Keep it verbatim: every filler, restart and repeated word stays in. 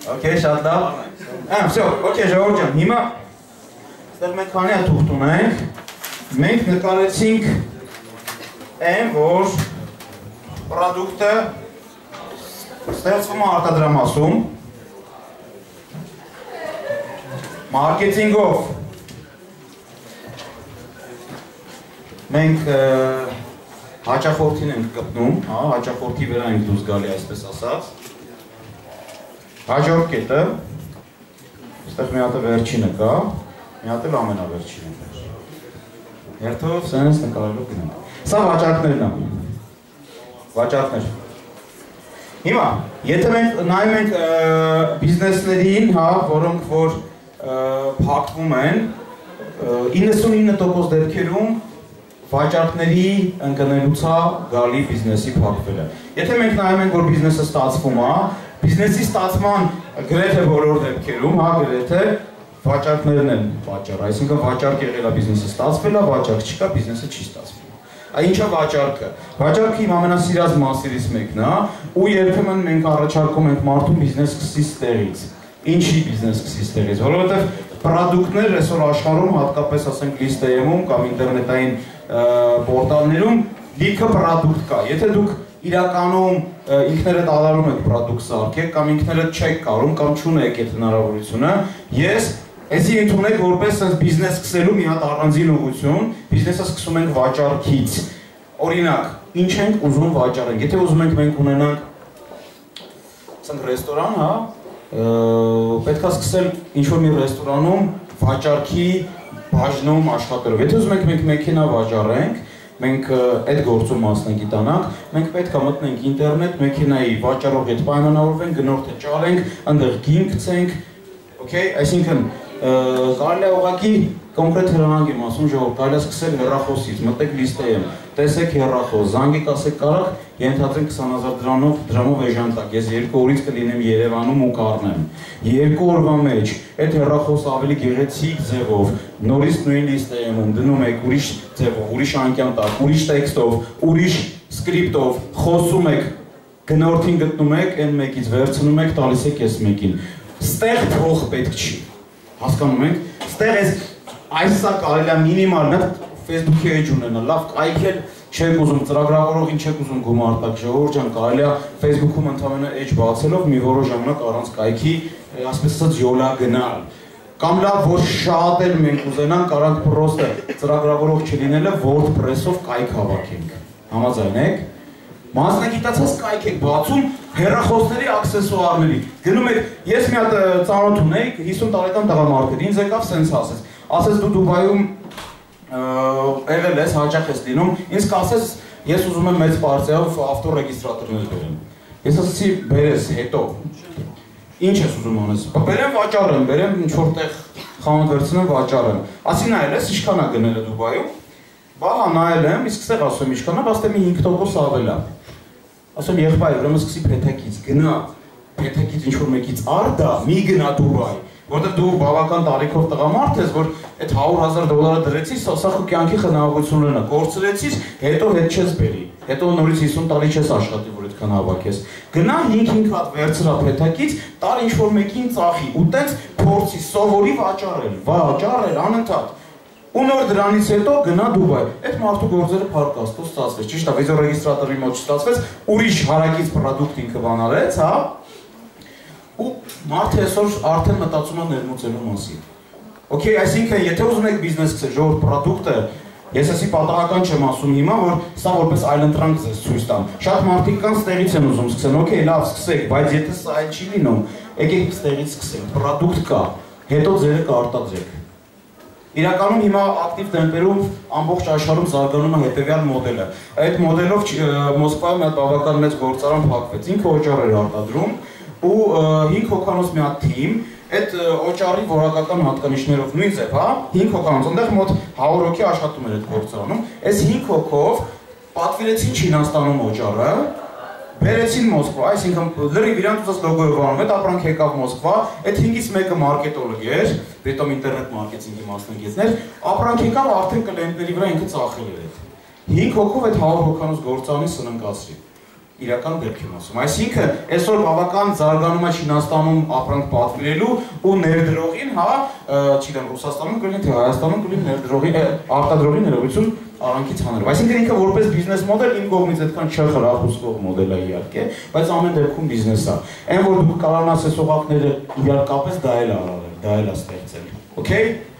Okay, շատ լավ։ Ահա, всё, okay, Ժողովուրդ ջան, հիմա ստեղ մենք քանի հատ ուխտ ունենք։ Մենք նկարեցինք այն, որ պրոդուկտը ստեղծվում է արտադրամասում, մարքեթինգով մենք հաճախորդին ենք գտնում, հա, հաճախորդի վրա ենք դուրս գալի, այսպես ասած։ Հաջորդ կետը, այստեղ մի հատ վերջինը կա, մի հատ էլ ամենավերջինը կա։ Հերթով սենց նկարելով գնանք։ Սա վաճառքներն են։ Վաճառքներ։ Հիմա, եթե մենք նայում ենք բիզնեսներին, հա, որոնք որ փակվում են, իննսունինը տոկոս դեպքերում վաճառքների ընկնելուցա գալի բիզնեսի փակվելը։ Եթե մենք նայում ենք, որ բիզնեսը ստացվում է, բիզնեսի ստացման գրեթե բոլոր դեպքերում, հա, գրեթե վաճառքներն են վաճառ, այսինքն վաճառք եղել է բիզնեսը ստացվել է, վաճառք չկա, բիզնեսը չի ստացվում։ Այ ինչա վաճառքը։ Վաճառքը իմ ամենասիրած մասերից մեկն է, ու երբեմն մենք առաջարկում ենք մարդուն բիզնես սկսի ստեղից։ Ինչի բիզնես սկսի ստեղից, որովհետև պրոդուկտներ այսօր աշխարհում, հատկապես ասենք լիստեյում կամ ինտերնետային պորտալներում լիքը պրոդուկտ կա։ Եթե դուք իրականում ինքներդ ալարում եք պրոդուկտ սարքեք կամ ինքներդ չեք կարում կամ չունեք այդ հնարավորությունը, ես էսի ընդունեք որպես բիզնես սկսելու մի հատ առանձին ուղղություն, բիզնեսը սկսում ենք վաճառքից։ Օրինակ, ինչ ենք ուզում վաճառենք։ Եթե ուզում ենք մենք ունենանք ասենք ռեստորան, հա, պետք է սկսել ինչ-որ մի ռեստորանում վաճառքի բաժնում աշխատելով։ Եթե ուզում ենք մենք մեքենա վաճառենք, մենք այդ գործում մասնագիտանանք, մենք պետք է մտնենք ինտերնետ, մեքենայի վաճառող հետ պայմանավորվենք, գնորդը ճարենք, այնտեղ գին գցենք, okay, այսինքն կարելի է ուղղակի կոնկրետ հեռանանք եմ ասում, ժողովուրդ, կարելի է սկսել հեռախոսից, մտեք լիստեյում, տեսեք հեռախոս, զանգեք, ասեք կարաք, ենթադրենք քսան հազար դրանով դրամով էժանտակ, ես երկու օրից կլինեմ Երևանում ու կառնեմ։ Երկու օրվա մեջ այդ հեռախոսը ավելի գեղեցիկ ձևով, նորից նույն լիստեյում դնում եք ուրիշ ձևով, ուրիշ անկյան տակ, ուրիշ տեքստով, ուրիշ սկրիպտով, խոսում եք, գնորդին գտնում եք, այն մեկից վերցնում եք, տալիս եք այս մեկին։ Ստեղ փող պետք չի։ Հասկանում եք, ստեղ ես այսա կարելի է մինիմալ Facebook-ի էջ ունենալ, լավ կայքել չեք ուզում, ծրագրավորողին չեք ուզում գումար տակ, ժողովուրդ ջան, կարելի է Facebook-ում ընդհանրապես էջ բացելով մի որոշ ժամանակ առանց կայքի, ասես ասած յոլա գնալ։ Կամ լավ, որ շատ էլ մենք ուզենանք, կարանք պրոստը ծրագրավորող չլինելը WordPress-ով կայք հավաքենք։ Համաձայն եք։ Մասնագիտացած կայք եք բացում հեռախոսների աքսեսուարների։ Գնում եք, ես մի հատ ծանոթ ունեի, հիսուն տարեկան տղամարդ էր, ինձ եկավ սենց ասեց։ Ասեց դու Դուբայում եղել ես, հաճախ ես լինում, ինձ կասես, ես ուզում եմ մեծ պարտիայով ավտորեգիստրատորներ բերեմ։ Ես ասեցի, բերես, հետո։ Ինչ ես ուզում անես։ Բերեմ վաճառեմ, բերեմ ինչ-որ տեղ խանութ վերցնեմ վաճառեմ։ Ասի նայել ես, ինչքան է գնել Դուբայում։ Բա նայել եմ, իսկ ստեղ ասում եմ ինչքան է, բաց թե մի հինգ տոկոս ավել է։ Ասում եղբայր, ուրեմն սկսի փեթակից, գնա, փեթակից ինչ-որ մեկից արդա, մի գնա Դուբայ, որտեղ դու բավական տարիքով տղամարդ ես, որ այդ հարյուր հազար դոլարը դրեցիս, սա քո կյանքի խնայողություն ունենա, կորցրեցիս, հետո հետ չես բերի, հետո նորից հիսուն տարի չես աշխատի, որ այդքան հավաքես։ Գնա հինգ-հինգ հատ վերցրա փեթակից, տար ինչ-որ մեկին ծախի, ու տենց փորձի, սովորի վաճառել, վաճառել անընդհատ։ Ու նոր դրանից հետո գնա Դուբայ։ Այդ մարդու գործերը փառք Աստծո ստացվեց, ճիշտ է, վիզա ռեգիստրատորի մոտ չստացվեց, ուրիշ հարակից պրոդուկտ ինքը բանալեց, հա։ Ու մարդը այսօր արդեն մտածում է ներմուծելու մասին։ Okay, այսինքն, եթե ուզում եք բիզնես սկսել, ժողովուրդ պրոդուկտը, ես ասի պատահական չեմ ասում հիմա, որ սա որպես այլընտրանք ձեզ ցույց տամ։ Շատ մարդիկ կան ստեղից են ուզում սկսեն, okay, լավ, սկսեք, բայց եթե սա այլ չի լինում, եկեք ստեղից սկսենք, պրոդուկտ կա, հետո ձերը կարտադրեք։ Իրականում հիմա ակտիվ տեմպերում ամբողջ աշխարհում զարգանում է հետևյալ մոդելը։ Այդ մոդելով Մոսկվայում մի հատ բավական մեծ գործարան փակվեց, ինքը օճառ էր արտադրում ու հինգ հոգանոց մի հատ թիմ, այդ օճառի որակական հատկանիշներով նույն ձև, հա, հինգ հոգանոց, այնտեղ մոտ հարյուր հոգի աշխատում էր այդ գործարանում, այս հինգ հոգով պատվիրեցին Չինաստանում օճառը, բերեցին Մոսկվա, այսինքն լրիվ իրանց ուզած լոգոյով անում, այդ ապրանք եկավ Մոսկվա, այդ հինգից մեկը մարքետոլոգ էր, հետո ինտերնետ մարքեթինգի մասնագետներ, ապրանք եկավ արդեն կլիենտների վրա ինքը ծախել էր այդ։ հինգ հոգով այդ հարյուր հոգանոց գործարանի սննկացրի։ իրական դեպք եմ ասում։ Այսինքն, այսօր բավական զարգանում է Չինաստանում ապրանք պատվիրելու ու ներդրողին, հա, չգիտեմ, Ռուսաստանում կլինի, թե Հայաստանում կլինի ներդրողի, արտադրողի ներողություն արանքից հանրով։ Այսինքն ինքը որպես բիզնես մոդել իմ կողմից այդքան չխրախուսվող մոդել է իհարկե, բայց ամեն դեպքում բիզնես է։ Այն որ դուք կարողանաս այս օղակները իրար կապես, դա էլ արարել, դա էլ է ստեղծել։ Okay?